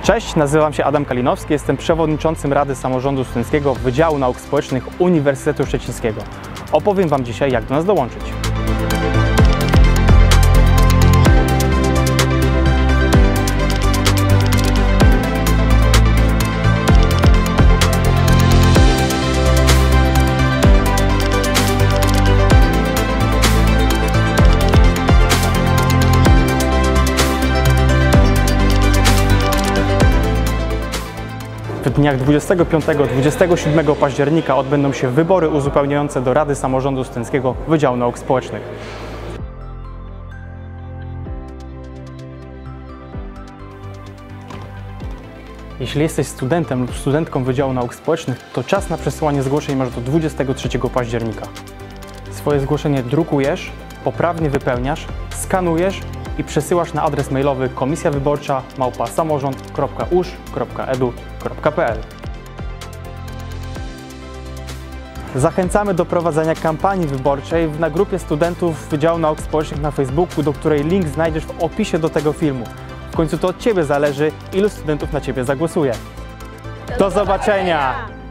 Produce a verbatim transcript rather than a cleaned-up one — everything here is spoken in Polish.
Cześć, nazywam się Adam Kalinowski, jestem przewodniczącym Rady Samorządu Studenckiego Wydziału Nauk Społecznych Uniwersytetu Szczecińskiego. Opowiem Wam dzisiaj, jak do nas dołączyć. W dniach dwudziestego piątego do dwudziestego siódmego października odbędą się wybory uzupełniające do Rady Samorządu Studenckiego Wydziału Nauk Społecznych. Jeśli jesteś studentem lub studentką Wydziału Nauk Społecznych, to czas na przesyłanie zgłoszeń masz do dwudziestego trzeciego października. Swoje zgłoszenie drukujesz, poprawnie wypełniasz, skanujesz i przesyłasz na adres mailowy komisja wyborcza małpa samorząd kropka u sz kropka e d u kropka p l. Zachęcamy do prowadzenia kampanii wyborczej na grupie studentów Wydziału Nauk Społecznych na Facebooku, do której link znajdziesz w opisie do tego filmu. W końcu to od Ciebie zależy, ilu studentów na Ciebie zagłosuje. Do zobaczenia!